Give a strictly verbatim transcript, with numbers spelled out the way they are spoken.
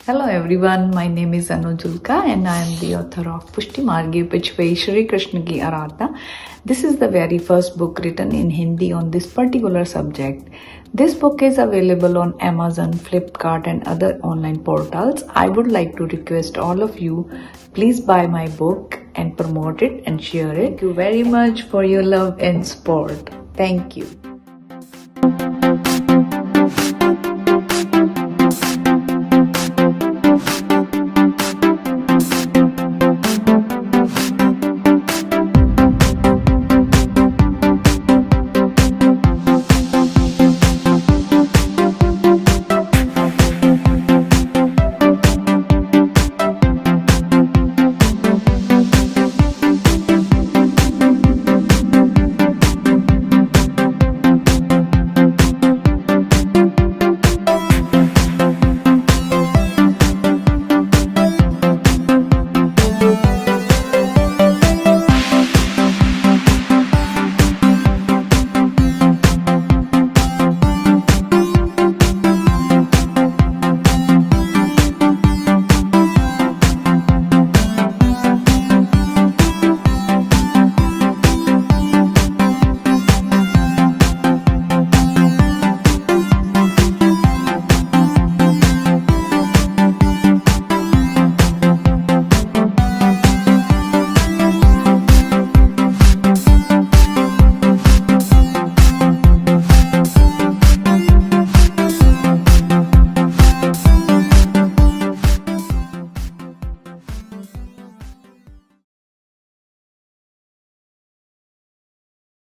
Hello everyone, my name is JULKA and I am the author of Krishna Pichwai Shri Krishna Ki Aradhana. This is the very first book written in Hindi on this particular subject. This book is available on Amazon, Flipkart and other online portals. I would like to request all of you, please buy my book and promote it and share it. Thank you very much for your love and support. Thank you.